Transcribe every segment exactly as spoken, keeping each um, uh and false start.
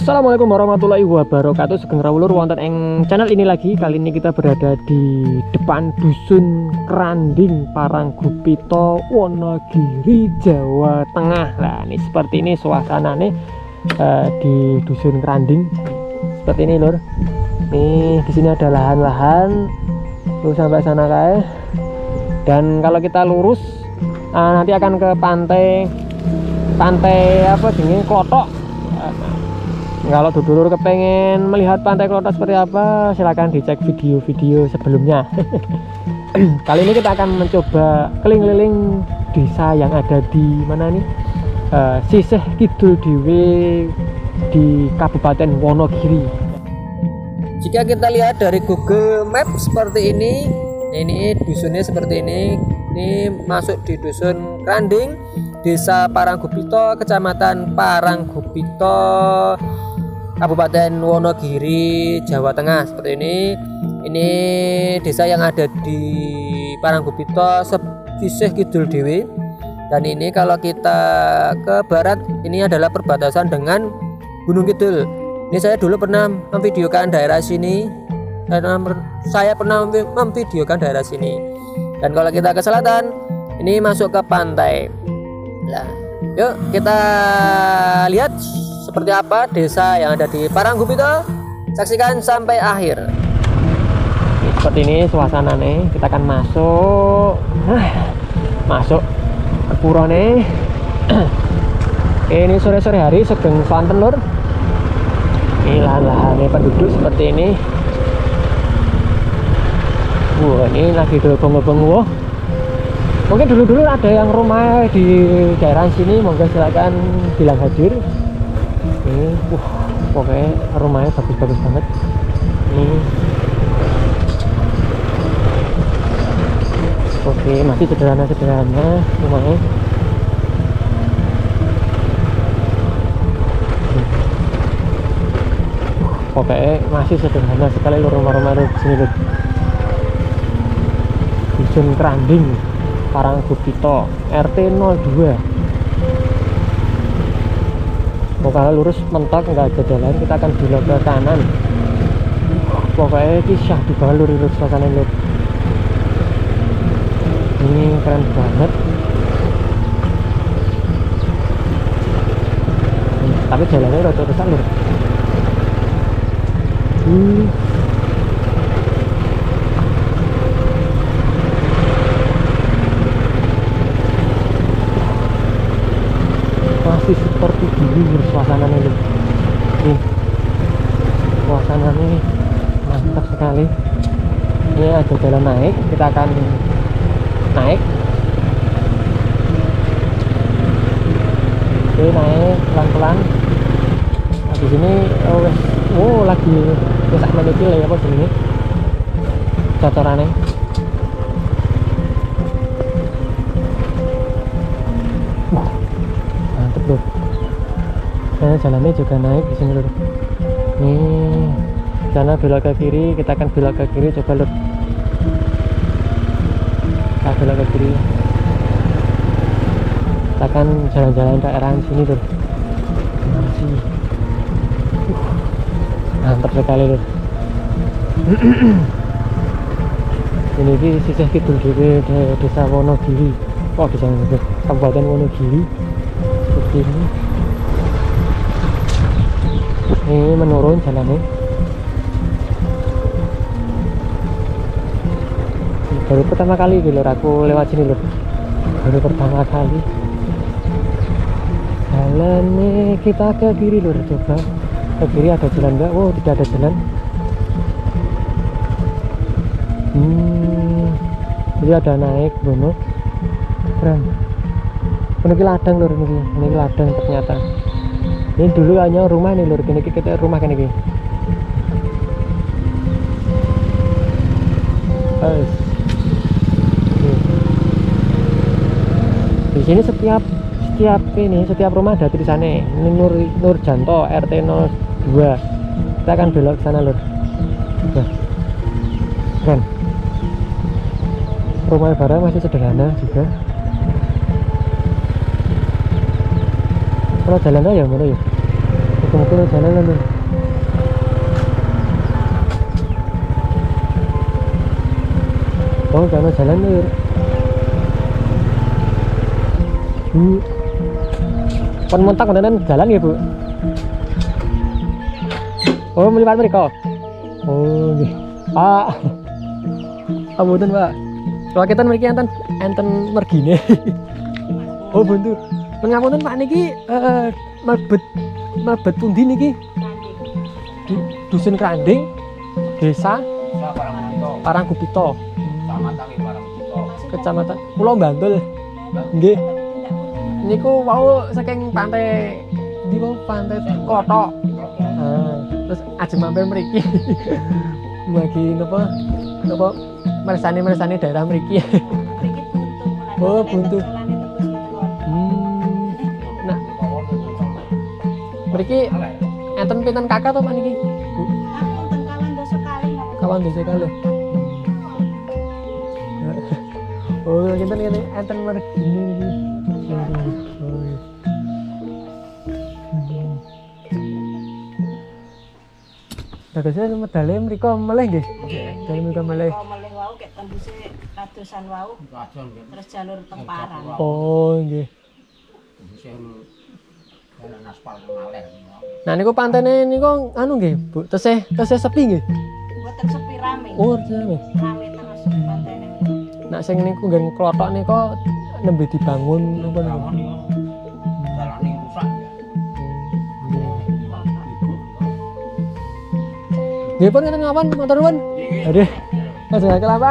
Assalamualaikum warahmatullahi wabarakatuh. Sugeng rawuh wonten ing channel ini lagi. Kali ini kita berada di depan dusun Kranding Paranggupito, Wonogiri, Jawa Tengah. Nah, ini seperti ini suasananya uh, di dusun Kranding. Seperti ini, lur. Nih, di sini ada lahan-lahan terus sampai sana kayak. Dan kalau kita lurus uh, nanti akan ke pantai pantai apa sini Klothok. Kalau dulur kepengen melihat pantai Klothok seperti apa, silahkan dicek video-video sebelumnya. Kali ini kita akan mencoba keliling-keliling desa yang ada di mana nih, uh, sisih kidul Dewe di Kabupaten Wonogiri. Jika kita lihat dari Google Map seperti ini, ini dusunnya seperti ini. Ini masuk di dusun Kranding, Desa Paranggupito, Kecamatan Paranggupito, Kabupaten Wonogiri, Jawa Tengah. Seperti ini. Ini desa yang ada di Paranggupito, sisih kidul Dewe. Dan ini kalau kita ke barat, ini adalah perbatasan dengan Gunung Kidul. Ini saya dulu pernah memvideokan daerah sini. Saya pernah memvideokan daerah sini. Dan kalau kita ke selatan, ini masuk ke pantai. Nah, yuk kita lihat seperti apa desa yang ada di Paranggupito. Saksikan sampai akhir. Seperti ini suasananya. Kita akan masuk, nah, masuk ke pura nih. Ini sore-sore hari Sugeng Swanten, lur. Ini lahan-lahannya penduduk seperti ini. Wah, ini lagi gelembung-gelembung. Wah, mungkin dulu-dulu ada yang rumah di daerah sini, monggo silakan bilang hadir. Ini, wah, pokoknya rumahnya bagus-bagus banget. Ini, oke, masih sederhana-sederhana rumahnya. Pokoknya masih sederhana sekali rumah-rumah di sini, lur. Dusun Kranding Paranggupito R T nol dua. Pokoknya lurus mentok, nggak ada jalan, kita akan belok ke kanan. Pokoknya ini syah di bawah, lur, lur, suasana, lur. Ini keren banget. Tapi jalannya rada rusak, lur. Hmm. Masih seperti dulu suasananya, lur. Nih, suasananya mantap sekali. Ini ada jalan naik, kita akan naik. Oke, naik pelan-pelan. Nah, di sini oh, oh lagi rusak menikil ya apa sini cocorannya. Wah, mantep, lur. Nah, jalannya juga naik di sini, lur. Nih, sana belok ke kiri, kita akan belok ke kiri, coba, lur. Kita belok ke kiri. Kita akan jalan-jalan daerah sini, lur. Masih uh, mantap sekali, lur. Ini di sisih kidul Dewe Desa Wonogiri. Oh, desa Kabupaten Wonogiri. Seperti ini. Ini menurun jalannya. Baru pertama kali, lur, aku lewat sini, lur. Baru pertama kali. Jalannya kita ke kiri, lur. Coba ke kiri ada jalan enggak? Oh, tidak ada jalan. Hmm, jadi ada naik bono. Keren. Ini ladang, lur, ini. Ini ladang ternyata. Ini dulu hanya rumah nih, lur. Kini kita rumah kan ini. Guys. Di sini setiap setiap ini setiap rumah ada tulisannya. Ini Nur Nurjanto R T nol dua. Kita akan belok ke sana, lur. Nah, keren. Rumah barang masih sederhana juga. Kalau jalannya ya mana ya? mungkin jalan lho. Oh, karena jalan lur. Bu. Pun montak wonten jalan ya, Bu. Oh, melipat mereka. Oh, nggih. Ah. Ampun, Pak. Raketan mriki enten enten mergine. Oh, buntu. Mengapunten Pak niki eh mlebet mlebet pundi niki? Du- Dusun Kranding, Desa Paranggupito. Kecamatan Pulau Bantul. Nggih. Niku wau saking pantai ndi wau pantai Klothok. Ah, terus ajeng mampir mriki. Bagi napa napa mersani-mersani daerah mriki. Oh, buntu. Hmm. Nah. Mriki enten pinten kakak to Pak niki? Bu. Kawan dosa kali. Kawan dosa kali. Oh, kinten ngene enten mergine iki. Oh. Dadosnya medale mriko meleh nggih. Dari mriko meleh. Kalau meleh wau kek tembuse ratusan wau. Terus jalur temparan. Oh, nggih. Nah niku pantene niku anu nggih, Bu. Tesih tesih sepi nggih. Mboten sepi rame. Oh, rame. Rame terus pantene. Nah sing niku nggen klothok nika nembe dibangun apa niku? Jalane rusak ya. Nggih pun ngeten ngapan motor nuwun. Aduh. Ajeng akel apa?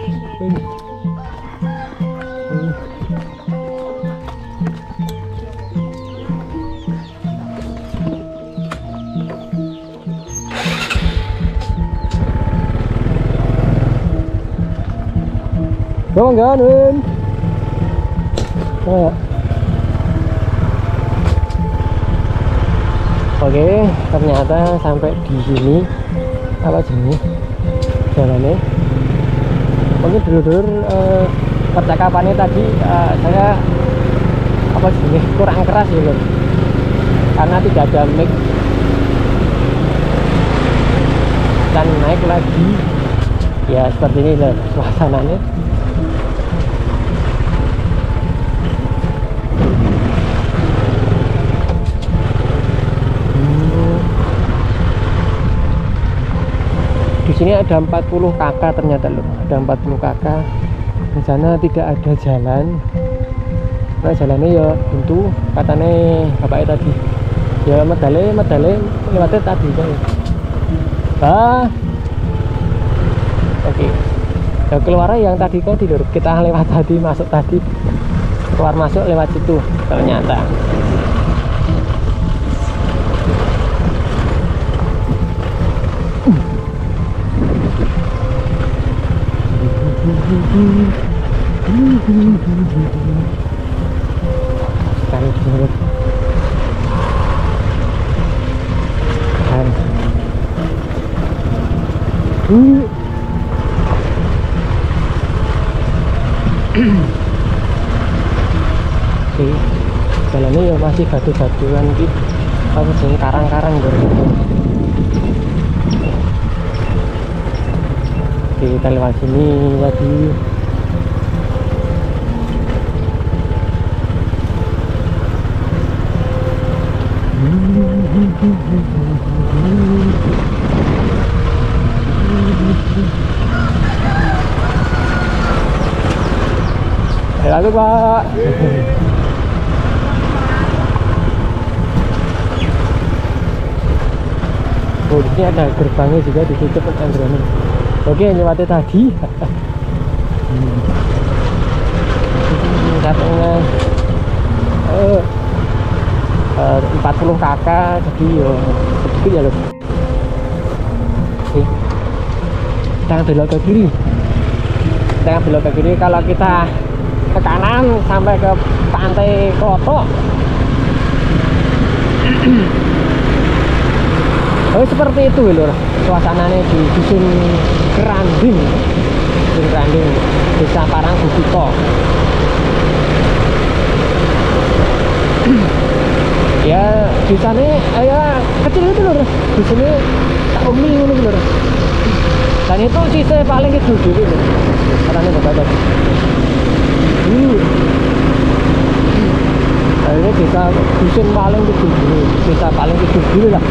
Bawang ganun. Oh. Oke, ternyata sampai di sini apa jenis jalannya. Mungkin dulur-dulur eh, percakapannya tadi eh, saya apa jenis kurang keras ya lho. Karena tidak ada mic dan naik lagi ya seperti ini loh suasananya. Di sini ada empat puluh kakak ternyata loh, ada empat puluh kakak. Di sana tidak ada jalan. Nah jalannya ya buntu, katanya bapaknya tadi. Ya medale medale lewatnya tadi kan. Ah, oke. Okay. Ya, keluar yang tadi kok tidur. Kita lewat tadi, masuk tadi, keluar masuk lewat situ ternyata. Sekali banget. Uh. Oke, jalannya ya masih batu-batuan gitu, apa sih karang-karang gitu. Oke, kita lewat sini tadi. Halo Pak. Oh, di sini ada gerbangnya juga ditutup Androni. Oke, lewatnya tadi. Katanya eh, empat puluh kakak, jadi yo sedikit ya loh. Oke, kita belok ke kiri. Kita belok ke kiri. Kalau kita ke kanan sampai ke pantai Klothok. Oh, seperti itu lho suasananya di dusun Kranding, dusun Kranding, Desa Paranggupito. Ya dusane eh, ya kecil itu lho dusane tak umi ngono lho. Dan itu sisa paling kecil dulu lho katanya bapak tadi. Hmm. Nah, ini desa dusun paling kecil dulu, desa paling kecil dulu lah.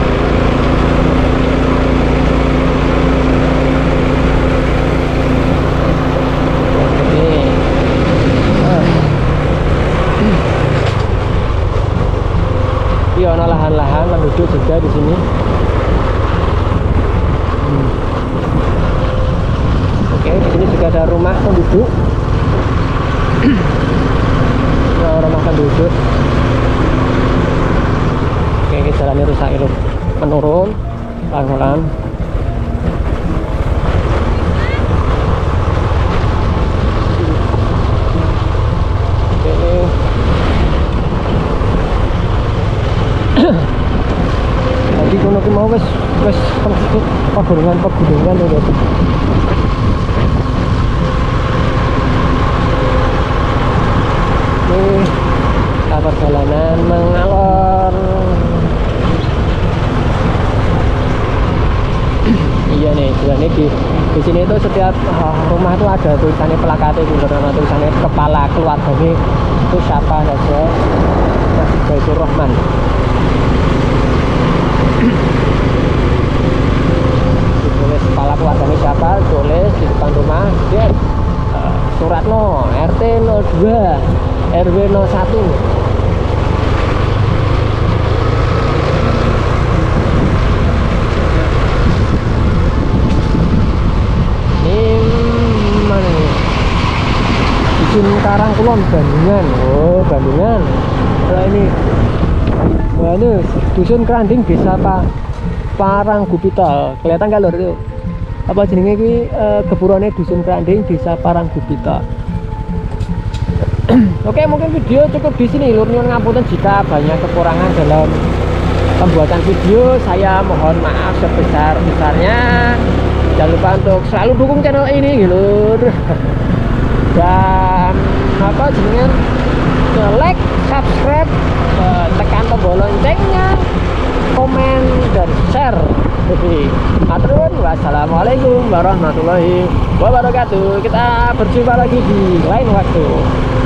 Iya, ada lahan-lahan penduduk juga di sini. Hmm. Oke, di sini juga ada rumah penduduk. Nah, rumah penduduk. Oke, ini jalannya rusak itu, menurun pelan-pelan. Tadi kono ki mau wis wis pegunungan-pegunungan lho. Ini perjalanan mengalor. Iya nih, sebenarnya di di sini itu setiap uh, rumah itu ada tulisannya plakatnya itu, karena tulisannya kepala keluarganya itu siapa saja. Mas Baitur Rahman. Tulis kepala keluarganya siapa, tulis di depan rumah dia uh, Suratno R T nol dua R W nol satu. Ini mana nih? Dusun Karangkulon Bandungan. Oh Bandungan. Nah ini wah ini dusun Keranding desa Pak Paranggupita. Kelihatan nggak lor itu apa jenenge ini uh, keburuannya dusun Keranding desa Paranggupita. Oke, mungkin video cukup di sini lur, nyuwun ngapunten jika banyak kekurangan dalam pembuatan video. Saya mohon maaf sebesar-besarnya. Jangan lupa untuk selalu dukung channel ini lur. Dan apa jenengan like, subscribe, uh, tekan tombol loncengnya, komen dan share. Jadi matur, wassalamualaikum warahmatullahi wabarakatuh. Kita berjumpa lagi di lain waktu.